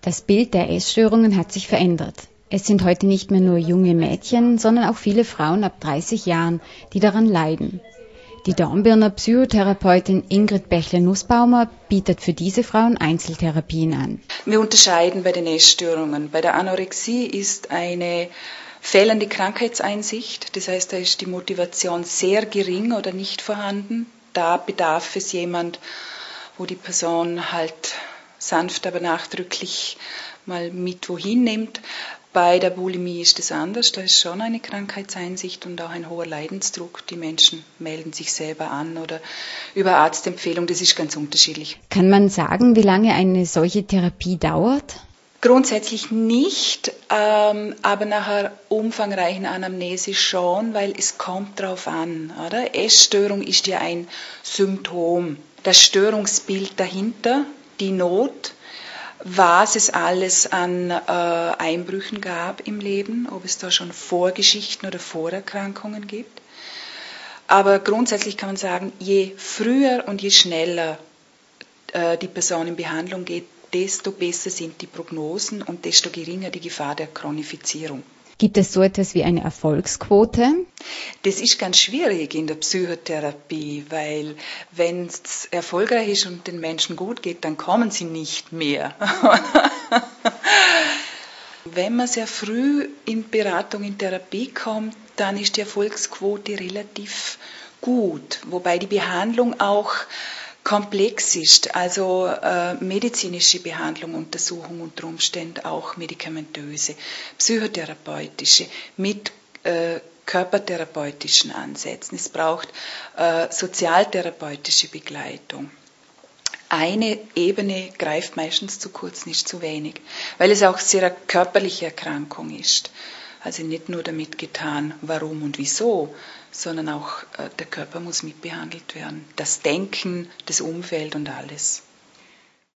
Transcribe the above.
Das Bild der Essstörungen hat sich verändert. Es sind heute nicht mehr nur junge Mädchen, sondern auch viele Frauen ab 30 Jahren, die daran leiden. Die Dornbirner Psychotherapeutin Ingrid Bächle-Nussbaumer bietet für diese Frauen Einzeltherapien an. Wir unterscheiden bei den Essstörungen. Bei der Anorexie ist eine fehlende Krankheitseinsicht, das heißt, da ist die Motivation sehr gering oder nicht vorhanden. Da bedarf es jemand, wo die Person halt sanft, aber nachdrücklich mal mit wohin nimmt. Bei der Bulimie ist es anders, da ist schon eine Krankheitseinsicht und auch ein hoher Leidensdruck. Die Menschen melden sich selber an oder über Arztempfehlung, das ist ganz unterschiedlich. Kann man sagen, wie lange eine solche Therapie dauert? Grundsätzlich nicht, aber nach einer umfangreichen Anamnese schon, weil es kommt drauf an, oder? Essstörung ist ja ein Symptom. Das Störungsbild dahinter, die Not, was es alles an Einbrüchen gab im Leben, ob es da schon Vorgeschichten oder Vorerkrankungen gibt. Aber grundsätzlich kann man sagen, je früher und je schneller die Person in Behandlung geht, desto besser sind die Prognosen und desto geringer die Gefahr der Chronifizierung. Gibt es so etwas wie eine Erfolgsquote? Das ist ganz schwierig in der Psychotherapie, weil wenn es erfolgreich ist und den Menschen gut geht, dann kommen sie nicht mehr. Wenn man sehr früh in Beratung, in Therapie kommt, dann ist die Erfolgsquote relativ gut, wobei die Behandlung auch komplex ist, also medizinische Behandlung, Untersuchung unter Umständen auch medikamentöse, psychotherapeutische, mit körpertherapeutischen Ansätzen. Es braucht sozialtherapeutische Begleitung. Eine Ebene greift meistens zu kurz, nicht zu wenig, weil es auch sehr eine körperliche Erkrankung ist. Also nicht nur damit getan, warum und wieso, sondern auch der Körper muss mitbehandelt werden. Das Denken, das Umfeld und alles.